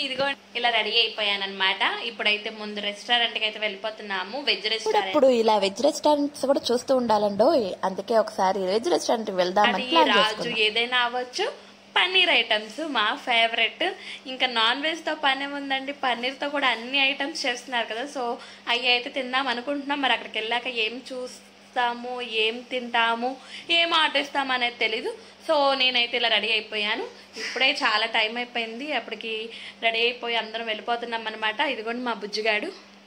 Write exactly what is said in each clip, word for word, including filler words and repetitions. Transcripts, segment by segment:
ఇదిగో ఇలా రెడీ అయిపోయాను అనమాట. ఇప్పుడైతే ముందు రెస్టారెంట్ కి అయితే వెళ్ళిపోతున్నాము, వెజ్ రెస్టారెంట్. ఇప్పుడు ఇలా వెజ్ రెస్టారెంట్స్ కూడా చూస్తూ ఉండాలండో, అందుకే ఒకసారి వెజ్ రెస్టారెంట్ వెళ్దామని ప్లాన్ రాజు ఏదైనా అవ్వచ్చు. పన్నీర్ ఐటమ్స్ మా ఫేవరెట్. ఇంకా నాన్ వెజ్ తో పని ఉందండి, పన్నీర్ తో కూడా అన్ని ఐటమ్స్ చేస్తున్నారు కదా, సో అవి అయితే తిందాం అనుకుంటున్నాం. మరి అక్కడికి వెళ్ళాక ఏం చూస్తాము, ఏం తింటాము, ఏం ఆర్డర్ ఇస్తాము అనేది తెలీదు. సో నేనైతే ఇలా రెడీ అయిపోయాను. ఇప్పుడే చాలా టైం అయిపోయింది, అప్పటికి రెడీ అయిపోయి అందరం వెళ్ళిపోతున్నాం అనమాట. ఇదిగోండి మా బుజ్జిగాడు,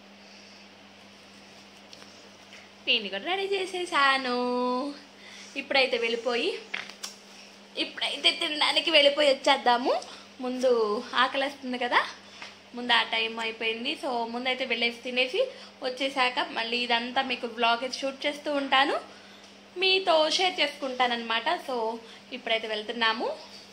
నేను కూడా రెడీ చేసేసాను. ఇప్పుడైతే వెళ్ళిపోయి ఇప్పుడైతే తినడానికి వెళ్ళిపోయి వచ్చేద్దాము. ముందు ఆకలిస్తుంది కదా, ముందు ఆ టైం అయిపోయింది. సో ముందైతే వెళ్ళేసి తినేసి వచ్చేసాక మళ్ళీ ఇదంతా మీకు బ్లాగ్ అయితే షూట్ చేస్తూ ఉంటాను, మీతో షేర్ చేసుకుంటాను అనమాట. సో ఇప్పుడైతే వెళ్తున్నాము.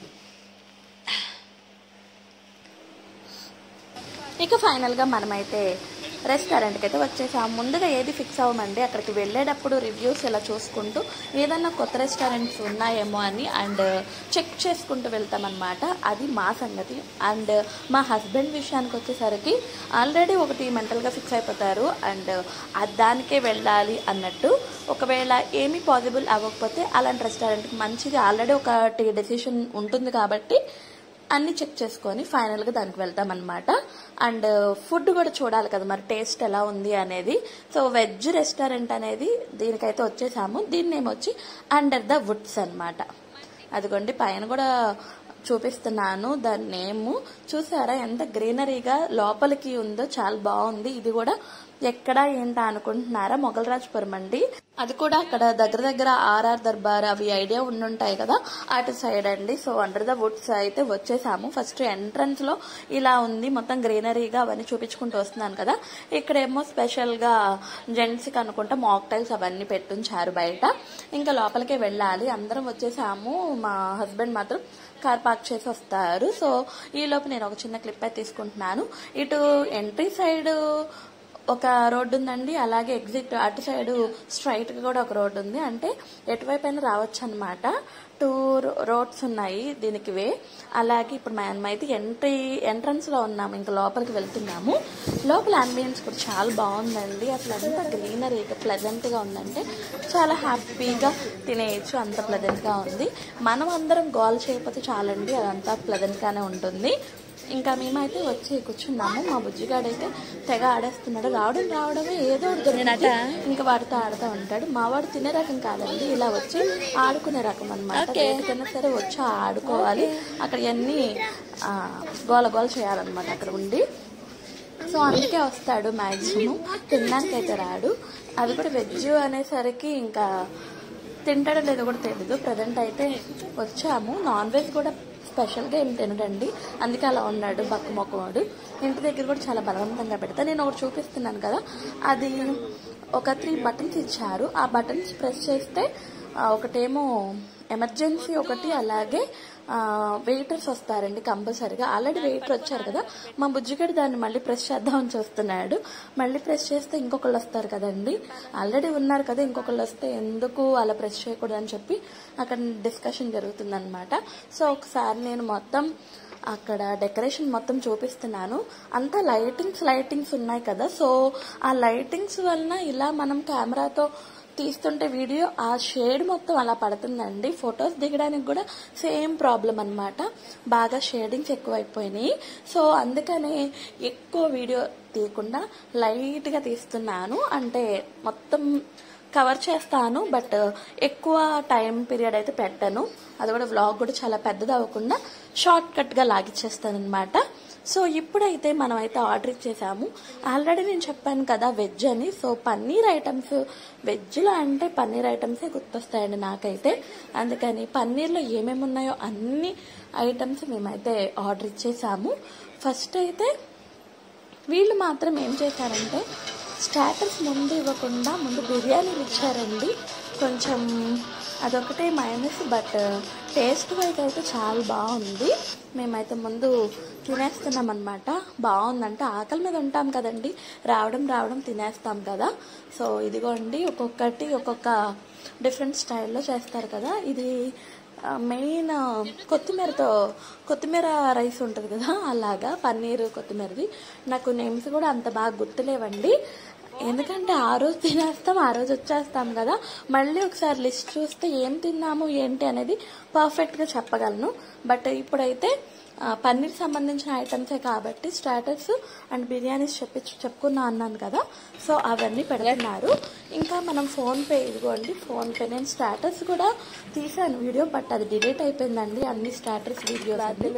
ఇక ఫైనల్గా మనమైతే రెస్టారెంట్కి అయితే వచ్చేసాము. ముందుగా ఏది ఫిక్స్ అవ్వమండి, అక్కడికి వెళ్ళేటప్పుడు రివ్యూస్ ఇలా చూసుకుంటూ ఏదన్నా కొత్త రెస్టారెంట్స్ ఉన్నాయేమో అని అండ్ చెక్ చేసుకుంటూ వెళ్తామన్నమాట. అది మా సంగతి. అండ్ మా హస్బెండ్ విషయానికి వచ్చేసరికి ఆల్రెడీ ఒకటి మెంటల్గా ఫిక్స్ అయిపోతారు అండ్ దానికే వెళ్ళాలి అన్నట్టు. ఒకవేళ ఏమీ పాసిబుల్ అవ్వకపోతే అలాంటి రెస్టారెంట్కి మంచిది ఆల్రెడీ ఒకటి డెసిషన్ ఉంటుంది కాబట్టి అన్ని చెక్ చేసుకొని ఫైనల్గా దానికి వెళ్తామన్నమాట. అండ్ ఫుడ్ కూడా చూడాలి కదా మరి టేస్ట్ ఎలా ఉంది అనేది. సో వెజ్ రెస్టారెంట్ అనేది దీనికైతే వచ్చేసాము. దీన్ని ఏమొచ్చి అండర్ ద వుడ్స్ అనమాట. అదిగోండి పైన కూడా చూపిస్తున్నాను దాని నేమ్. చూసారా ఎంత గ్రీనరీగా లోపలికి ఉందో, చాలా బాగుంది. ఇది కూడా ఎక్కడ ఏంటా అనుకుంటున్నారా, మొగల్రాజ్పురం అండి. అది కూడా అక్కడ దగ్గర దగ్గర ఆర్ఆర్ దర్బార్ అవి ఐడియా ఉండుంటాయి కదా, అటు సైడ్ అండి. సో అండర్ ద వుడ్స్ అయితే వచ్చేసాము. ఫస్ట్ ఎంట్రన్స్ లో ఇలా ఉంది, మొత్తం గ్రీనరీగా అవన్నీ చూపించుకుంటూ వస్తున్నాను కదా. ఇక్కడేమో స్పెషల్ గా జెంట్స్ కి అనుకుంటా మాక్టైల్స్ అవన్నీ పెట్టుంచారు బయట. ఇంకా లోపలికే వెళ్ళాలి. అందరం వచ్చేసాము. మా హస్బెండ్ మాత్రం కార్ పార్క్ చేసి వస్తారు. సో ఈ లోపు నేను ఒక చిన్న క్లిప్ అయితే తీసుకుంటున్నాను. ఇటు ఎంట్రీ సైడ్ ఒక రోడ్డు ఉందండి, అలాగే ఎగ్జిట్ అటు సైడ్ స్ట్రైట్ గా కూడా ఒక రోడ్డు ఉంది. అంటే ఎటువైపు అయినా రావచ్చు అనమాట. టూ రోడ్స్ ఉన్నాయి దీనికి వే. అలాగే ఇప్పుడు మనం అయితే ఎంట్రీ ఎంట్రన్స్ లో ఉన్నాము, ఇంకా లోపలికి వెళ్తున్నాము. లోపల అంబియన్స్ కూడా చాలా బాగుందండి. అసలు అంతా గ్రీనరీగా ప్లెజెంట్ గా ఉందంటే చాలా హ్యాపీగా తినేయచ్చు, అంత ప్లెజెంట్ గా ఉంది. మనం అందరం గోల్ చేయకపోతే చాలండి, అదంతా ప్లెజెంట్ గానే ఉంటుంది. ఇంకా మేమైతే వచ్చి కూర్చున్నాము. మా బుజ్జిగాడైతే తెగ ఆడేస్తున్నాడు. రావడం రావడమే ఏదో దొరికినట ఇంకా వాడితో ఆడుతూ ఉంటాడు. మా వాడు తినే రకం కాదండి, ఇలా వచ్చి ఆడుకునే రకం అనమాట. దేనికైనా సరే వచ్చి ఆడుకోవాలి, అక్కడ అన్ని గోల గోల చేయాలన్నమాట అక్కడ ఉండి. సో అందుకే వస్తాడు మ్యాక్సిమం, తినడానికి అయితే రాడు. అది కూడా వెజ్ అనేసరికి ఇంకా తింటాడో లేదో కూడా తెలీదు. ప్రజెంట్ అయితే వచ్చాము. నాన్ వెజ్ కూడా స్పెషల్గా ఏం తినడండి, అందుకే అలా ఉన్నాడు బక్క మొక్కవాడు. ఇంటి దగ్గర కూడా చాలా బలవంతంగా పెడతా. నేను ఒకటి చూపిస్తున్నాను కదా, అది ఒక త్రీ బటన్స్ ఇచ్చారు. ఆ బటన్స్ ప్రెస్ చేస్తే ఒకటేమో ఎమర్జెన్సీ ఒకటి, అలాగే వెయిటర్స్ వస్తారండి కంపల్సరీగా. ఆల్రెడీ వెయిటర్ వచ్చారు కదా, మా బుజ్జిగడు దాన్ని మళ్ళీ ప్రెస్ చేద్దామని చూస్తున్నాడు. మళ్ళీ ప్రెస్ చేస్తే ఇంకొకళ్ళు వస్తారు కదండి, ఆల్రెడీ ఉన్నారు కదా, ఇంకొకళ్ళు వస్తే ఎందుకు అలా ప్రెస్ చేయకూడదు అని చెప్పి అక్కడ డిస్కషన్ జరుగుతుందన్నమాట. సో ఒకసారి నేను మొత్తం అక్కడ డెకరేషన్ మొత్తం చూపిస్తున్నాను. అంతా లైటింగ్స్ లైటింగ్స్ ఉన్నాయి కదా, సో ఆ లైటింగ్స్ వలన ఇలా మనం కెమెరాతో తీస్తుంటే వీడియో ఆ షేడ్ మొత్తం అలా పడుతుందండి. ఫొటోస్ దిగడానికి కూడా సేమ్ ప్రాబ్లం అనమాట, బాగా షేడింగ్స్ ఎక్కువైపోయినాయి. సో అందుకనే ఎక్కువ వీడియో తీయకుండా లైట్గా తీస్తున్నాను. అంటే మొత్తం కవర్ చేస్తాను, బట్ ఎక్కువ టైం పీరియడ్ అయితే పెట్టను. అది కూడా వ్లాగ్ కూడా చాలా పెద్దది అవ్వకుండా షార్ట్ కట్గా లాగిచ్చేస్తాను అనమాట. సో ఇప్పుడైతే మనం అయితే ఆర్డర్ ఇచ్చేసాము. ఆల్రెడీ నేను చెప్పాను కదా వెజ్ అని. సో పన్నీర్ ఐటమ్స్, వెజ్లో అంటే పన్నీర్ ఐటమ్సే గుర్తొస్తాయండి నాకైతే. అందుకని పన్నీర్లో ఏమేమి ఉన్నాయో అన్ని ఐటమ్స్ మేమైతే ఆర్డర్ ఇచ్చేసాము. ఫస్ట్ అయితే వీళ్ళు మాత్రం ఏం చేశారంటే స్టార్టర్స్ ముందు ఇవ్వకుండా ముందు బిర్యానీలు ఇచ్చారండి. కొంచెం అదొకటే మైనస్, బట్ టేస్ట్ వైజ్ అయితే చాలా బాగుంది. మేమైతే ముందు తినేస్తున్నాం అనమాట. బాగుందంటే ఆకలి మీద ఉంటాం కదండి, రావడం రావడం తినేస్తాం కదా. సో ఇదిగోండి ఒక్కొక్కటి ఒక్కొక్క డిఫరెంట్ స్టైల్లో చేస్తారు కదా. ఇది మెయిన్ కొత్తిమీరతో కొత్తిమీర రైస్ ఉంటుంది కదా, అలాగా పన్నీరు కొత్తిమీరది. నాకు నేమ్స్ కూడా అంత బాగా గుర్తులేవండి, ఎందుకంటే ఆ రోజు తినేస్తాం ఆ రోజు వచ్చేస్తాం కదా. మళ్ళీ ఒకసారి లిస్ట్ చూస్తే ఏం తిన్నాము ఏంటి అనేది పర్ఫెక్ట్గా చెప్పగలను. బట్ ఇప్పుడైతే పన్నీర్ సంబంధించిన ఐటమ్సే కాబట్టి స్టార్టర్స్ అండ్ బిర్యానీస్ చెప్పి చెప్పుకున్నా అన్నాను కదా, సో అవన్నీ పెడుతున్నారు. ఇంకా మనం ఫోన్పే, ఇదిగోండి ఫోన్పే. నేను స్టార్టర్స్ కూడా తీసాను వీడియో, బట్ అది డిలీట్ అయిపోయిందండి అన్ని స్టార్టర్స్ వీడియో.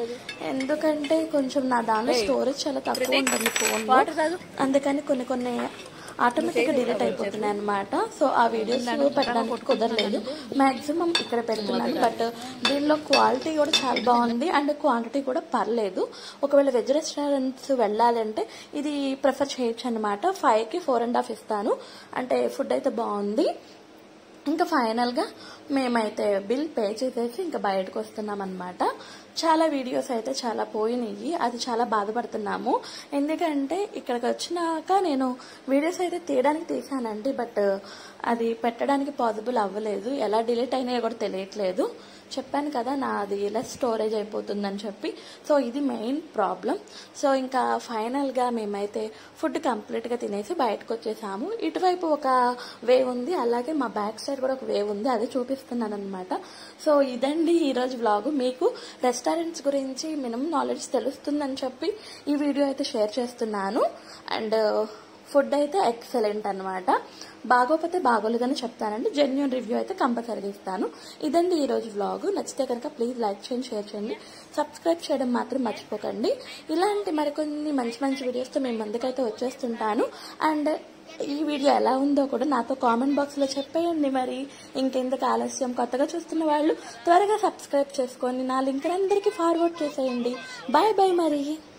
ఎందుకంటే కొంచెం నా దానిలో స్టోరేజ్ చాలా తక్కువ ఉంటుంది ఫోన్లో, అందుకని కొన్ని కొన్ని ఆటోమేటిక్గా డిలీట్ అయిపోతున్నాయి అనమాట. సో ఆ వీడియోస్ పెట్టడానికి కుదరలేదు, మాక్సిమం ఇక్కడ పెడుతున్నాను. బట్ దీనిలో క్వాలిటీ కూడా చాలా బాగుంది అండ్ క్వాంటిటీ కూడా పర్లేదు. ఒకవేళ వెజ్ రెస్టారెంట్స్ వెళ్ళాలంటే ఇది ప్రిఫర్ చేయొచ్చు అనమాట. ఫైవ్కి ఫోర్ అండ్ హాఫ్ ఇస్తాను, అంటే ఫుడ్ అయితే బాగుంది. ఇంకా ఫైనల్గా మేమైతే బిల్ పే చేసేసి ఇంకా బయటకు వస్తున్నాం అనమాట. చాలా వీడియోస్ అయితే చాలా పోయినాయి, అది చాలా బాధపడుతున్నాము. ఎందుకంటే ఇక్కడికి వచ్చినాక నేను వీడియోస్ అయితే తీయడానికి తీసానండి, బట్ అది పెట్టడానికి పాసిబుల్ అవ్వలేదు. ఎలా డిలీట్ అయినాయో కూడా తెలియట్లేదు. చెప్పాను కదా నాది లెస్ స్టోరేజ్ అయిపోతుందని చెప్పి, సో ఇది మెయిన్ ప్రాబ్లం. సో ఇంకా ఫైనల్గా మేమైతే ఫుడ్ కంప్లీట్గా తినేసి బయటకు వచ్చేసాము. ఇటువైపు ఒక వే ఉంది, అలాగే మా బ్యాక్ సైడ్ కూడా ఒక వే ఉంది, అది చూపిస్తున్నాను అనమాట. సో ఇదండి ఈరోజు వ్లాగ్. మీకు రెస్టారెంట్స్ గురించి మినిమం నాలెడ్జ్ తెలుస్తుందని చెప్పి ఈ వీడియో అయితే షేర్ చేస్తున్నాను. అండ్ ఫుడ్ అయితే ఎక్సలెంట్ అనమాట. బాగోపోతే బాగోలేదని చెప్తానండి, జెన్యూన్ రివ్యూ అయితే కంపల్సరీగా ఇస్తాను. ఇదండి ఈరోజు వ్లాగ్. నచ్చితే కనుక ప్లీజ్ లైక్ చేయండి, షేర్ చేయండి, సబ్స్క్రైబ్ చేయడం మాత్రం మర్చిపోకండి. ఇలాంటి మరికొన్ని మంచి మంచి వీడియోస్తో మేము ముందుకైతే వచ్చేస్తుంటాను. అండ్ ఈ వీడియో ఎలా ఉందో కూడా నాతో కామెంట్ బాక్స్లో చెప్పేయండి. మరి ఇంకెందుకు ఆలస్యం, కొత్తగా చూస్తున్న వాళ్ళు త్వరగా సబ్స్క్రైబ్ చేసుకొని నా లింక్ అందరికీ ఫార్వర్డ్ చేసేయండి. బాయ్ బాయ్ మరి.